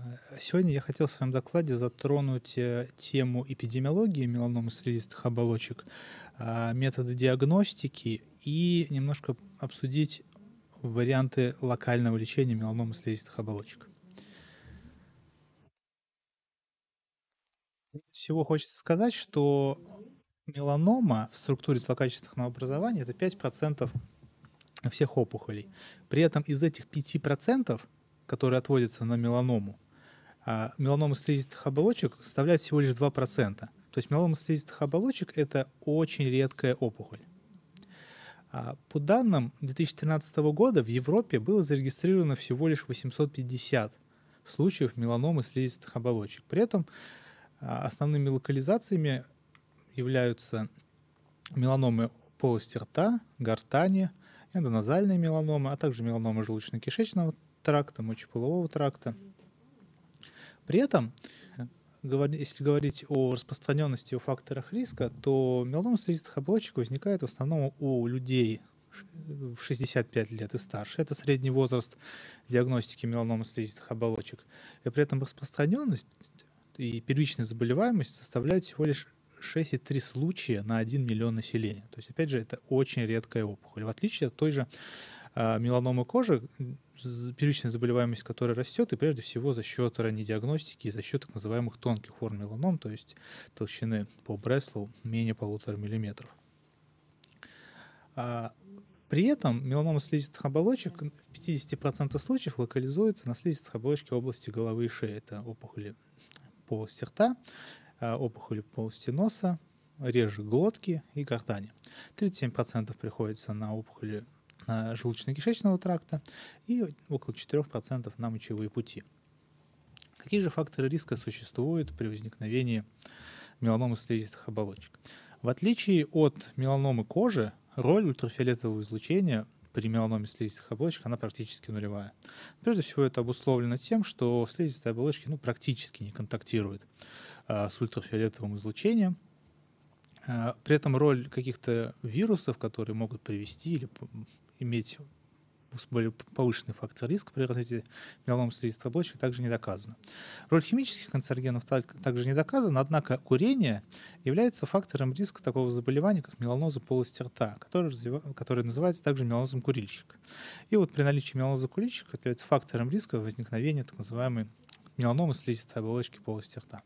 Сегодня я хотел в своем докладе затронуть тему эпидемиологии меланомы слизистых оболочек, методы диагностики и немножко обсудить варианты локального лечения меланомы слизистых оболочек. Прежде всего хочется сказать, что меланома в структуре злокачественного образования — это 5% всех опухолей. При этом из этих 5%, которые отводятся на меланому, меланома слизистых оболочек составляет всего лишь 2%. То есть меланома слизистых оболочек — это очень редкая опухоль. По данным 2013 года в Европе было зарегистрировано всего лишь 850 случаев меланомы слизистых оболочек. При этом основными локализациями являются меланомы полости рта, гортани, эндоназальные меланомы, а также меланомы желудочно-кишечного тракта, мочеполового тракта. При этом, если говорить о распространенности и о факторах риска, то меланома слизистых оболочек возникает в основном у людей в 65 лет и старше. Это средний возраст диагностики меланомы слизистых оболочек. И при этом распространенность и первичная заболеваемость составляют всего лишь 6,3 случая на 1 миллион населения. То есть, опять же, это очень редкая опухоль. В отличие от той же меланомы кожи, первичная заболеваемость которой растет, и прежде всего за счет ранней диагностики и за счет так называемых тонких форм меланом, то есть толщины по Бреслоу менее 1,5 мм. При этом меланома слизистых оболочек в 50% случаев локализуется на слизистых оболочках области головы и шеи. Это опухоли полости рта, опухоли полости носа, реже глотки и гортани. 37% приходится на опухоли желудочно-кишечного тракта и около 4% на мочевые пути. Какие же факторы риска существуют при возникновении меланомы слизистых оболочек? В отличие от меланомы кожи, роль ультрафиолетового излучения при меланоме слизистых оболочек она практически нулевая. Прежде всего, это обусловлено тем, что слизистые оболочки практически не контактируют с ультрафиолетовым излучением. При этом роль каких-то вирусов, которые могут привести или иметь более повышенный фактор риска при развитии меланомы слизистых оболочек, также не доказана. Роль химических канцерогенов также не доказана, однако курение является фактором риска такого заболевания, как меланоза полости рта, который называется также меланозом курильщика. И вот при наличии меланоза курильщика является фактором риска возникновения так называемой меланомы слизистой оболочки полости рта.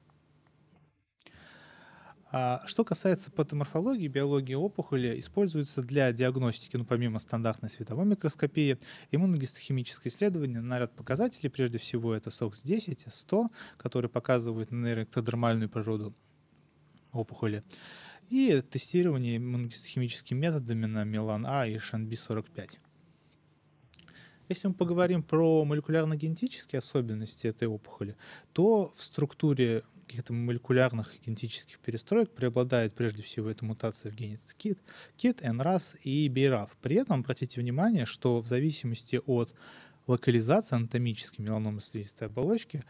Что касается патоморфологии, биологии опухоли, используется для диагностики, помимо стандартной световой микроскопии, иммуногистохимическое исследование на ряд показателей. Прежде всего, это SOX-10 и 100, которые показывают нейроэктодермальную природу опухоли, и тестирование иммуногистохимическими методами на Мелан-А и Шанби-45. Если мы поговорим про молекулярно-генетические особенности этой опухоли, то в структуре каких-то молекулярных генетических перестроек преобладает прежде всего эта мутация в гене KIT, NRAS и BRAF. При этом обратите внимание, что в зависимости от локализации анатомической меланомы слизистой оболочки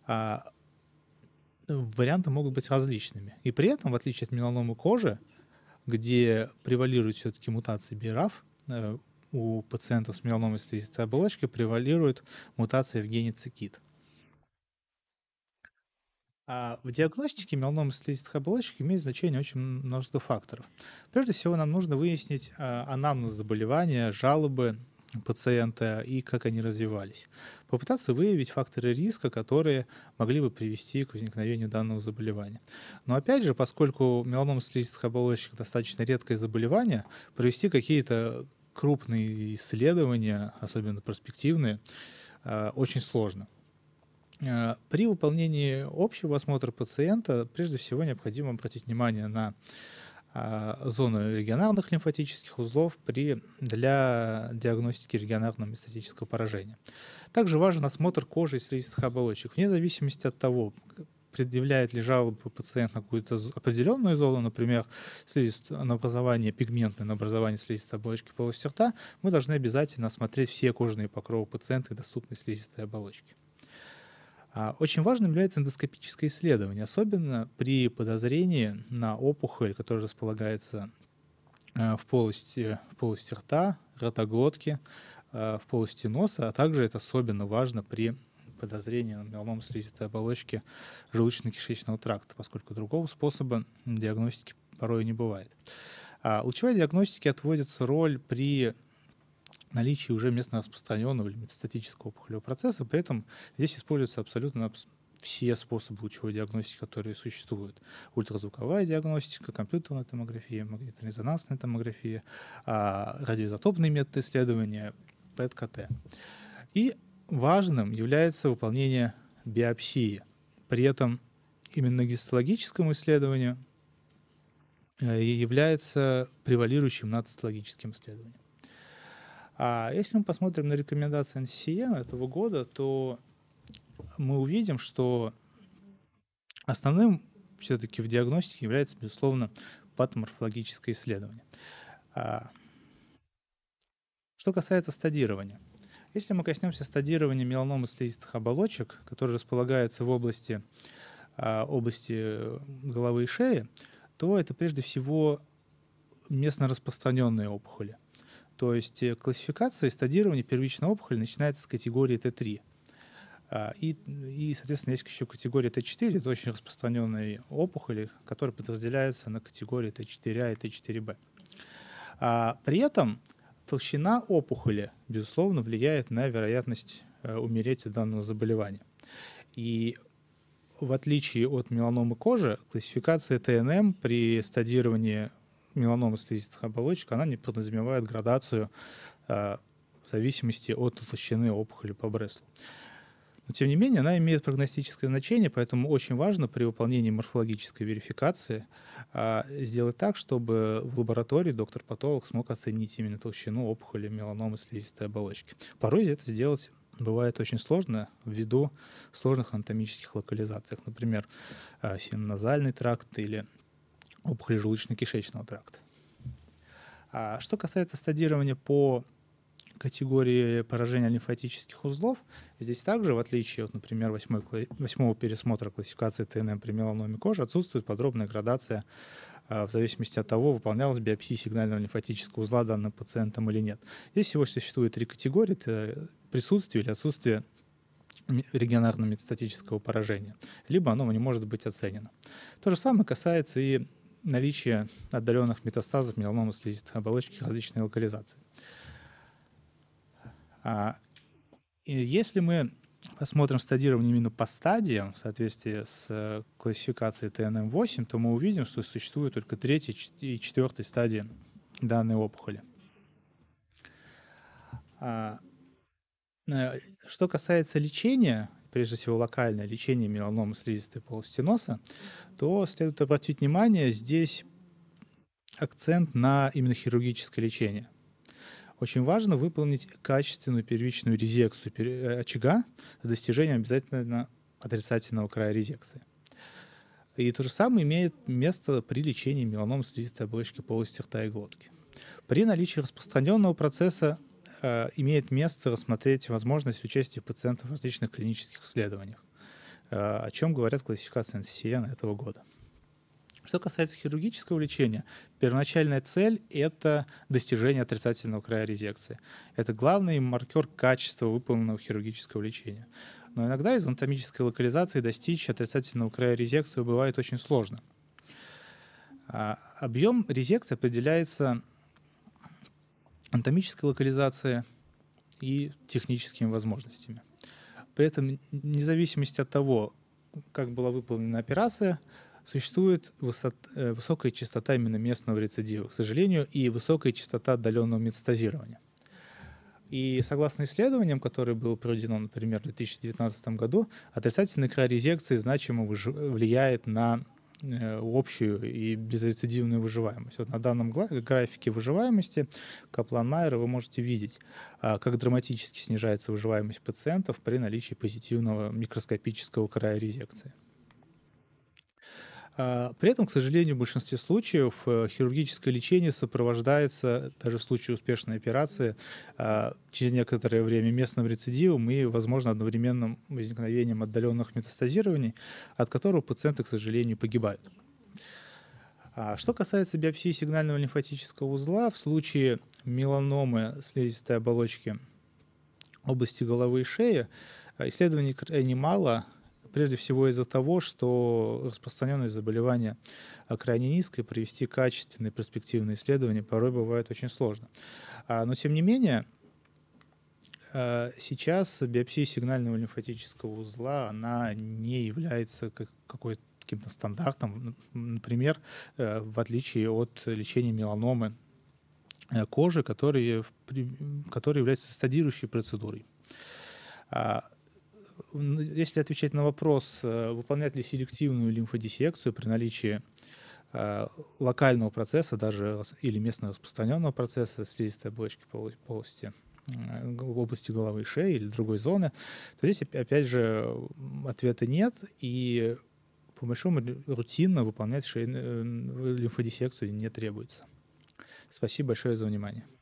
варианты могут быть различными. И при этом, в отличие от меланомы кожи, где превалирует все-таки мутация BRAF, у пациентов с меланомой слизистой оболочки превалирует мутация в гене CKIT. В диагностике меланомы слизистых оболочек имеет значение очень множество факторов. Прежде всего, нам нужно выяснить анамнез заболевания, жалобы пациента и как они развивались. Попытаться выявить факторы риска, которые могли бы привести к возникновению данного заболевания. Но опять же, поскольку меланома слизистых оболочек достаточно редкое заболевание, провести какие-то крупные исследования, особенно перспективные, очень сложно. При выполнении общего осмотра пациента прежде всего необходимо обратить внимание на зону регионарных лимфатических узлов для диагностики регионарного метастатического поражения. Также важен осмотр кожи и слизистых оболочек. Вне зависимости от того, предъявляет ли жалобу пациент на какую-то определенную зону, например, на образование пигментное, на образование слизистой оболочки полости рта, мы должны обязательно осмотреть все кожные покровы пациента и доступные слизистой оболочки. Очень важным является эндоскопическое исследование, особенно при подозрении на опухоль, которая располагается в полости рта, ротоглотки, в полости носа, а также это особенно важно при подозрение на меланому слизистой оболочки желудочно-кишечного тракта, поскольку другого способа диагностики порой не бывает. Лучевой диагностике отводится роль при наличии уже местно распространенного или метастатического опухолевого процесса. При этом здесь используются абсолютно все способы лучевой диагностики, которые существуют. Ультразвуковая диагностика, компьютерная томография, магнитно-резонансная томография, радиоизотопные методы исследования, ПЭТ-КТ. И важным является выполнение биопсии. При этом именно гистологическому исследованию является превалирующим над цитологическим исследованием. Если мы посмотрим на рекомендации NCCN этого года, то мы увидим, что основным все-таки в диагностике является, безусловно, патоморфологическое исследование. Что касается стадирования. Если мы коснемся стадирования меланомы слизистых оболочек, которые располагаются в области головы и шеи, то это прежде всего местно распространенные опухоли. То есть классификация и стадирование первичной опухоли начинается с категории Т3. И, соответственно, есть еще категория Т4, это очень распространенные опухоли, которые подразделяются на категории Т4А и Т4Б. При этом толщина опухоли, безусловно, влияет на вероятность умереть от данного заболевания. И в отличие от меланомы кожи, классификация ТНМ при стадировании меланомы слизистых оболочек, она не подразумевает градацию в зависимости от толщины опухоли по Бреслу. Но, тем не менее, она имеет прогностическое значение, поэтому очень важно при выполнении морфологической верификации сделать так, чтобы в лаборатории доктор-патолог смог оценить именно толщину опухоли меланомы слизистой оболочки. Порой это сделать бывает очень сложно ввиду сложных анатомических локализаций, например, синоназальный тракт или опухоли желудочно-кишечного тракта. Что касается стадирования по категории поражения лимфатических узлов, здесь также, в отличие от, например, 8-го пересмотра классификации ТНМ при меланоме кожи, отсутствует подробная градация в зависимости от того, выполнялась биопсия сигнального лимфатического узла данным пациентом или нет. Здесь всего существует 3 категории: это присутствие или отсутствие регионарно-метастатического поражения, либо оно не может быть оценено. То же самое касается и наличия отдаленных метастазов меланомы слизистой оболочки различной локализации. И если мы посмотрим стадирование именно по стадиям в соответствии с классификацией ТНМ-8, то мы увидим, что существует только 3-й и 4-й стадии данной опухоли. Что касается лечения, прежде всего локальное лечение меланомы слизистой полости носа, то следует обратить внимание здесь акцент на именно хирургическое лечение. Очень важно выполнить качественную первичную резекцию очага с достижением обязательно отрицательного края резекции. И то же самое имеет место при лечении меланомы слизистой оболочки полости рта и глотки. При наличии распространенного процесса имеет место рассмотреть возможность участия пациентов в различных клинических исследованиях, о чем говорят классификации NCCN этого года. Что касается хирургического лечения, первоначальная цель — это достижение отрицательного края резекции. Это главный маркер качества выполненного хирургического лечения. Но иногда из анатомической локализации достичь отрицательного края резекции бывает очень сложно. Объем резекции определяется анатомической локализацией и техническими возможностями. При этом, вне зависимости от того, как была выполнена операция, существует высокая частота именно местного рецидива, к сожалению, и высокая частота отдаленного метастазирования. И согласно исследованиям, которое было проведено, например, в 2019 году, отрицательный край резекции значимо влияет на общую и безрецидивную выживаемость. Вот на данном графике выживаемости Каплан-Майера вы можете видеть, как драматически снижается выживаемость пациентов при наличии позитивного микроскопического края резекции. При этом, к сожалению, в большинстве случаев хирургическое лечение сопровождается, даже в случае успешной операции, через некоторое время местным рецидивом и, возможно, одновременным возникновением отдаленных метастазирований, от которого пациенты, к сожалению, погибают. Что касается биопсии сигнального лимфатического узла, в случае меланомы слизистой оболочки области головы и шеи, Исследований крайне мало, прежде всего из-за того, что распространенность заболевания крайне низкая, провести качественные перспективные исследования порой бывает очень сложно. Но тем не менее, сейчас биопсия сигнального лимфатического узла, она не является каким-то стандартом. Например, в отличие от лечения меланомы кожи, который является стадирующей процедурой. Если отвечать на вопрос, выполнять ли селективную лимфодиссекцию при наличии локального процесса даже или местно распространенного процесса слизистой оболочки полости, в области головы и шеи или другой зоны, то здесь опять же ответа нет, и по большому рутинно выполнять лимфодиссекцию не требуется. Спасибо большое за внимание.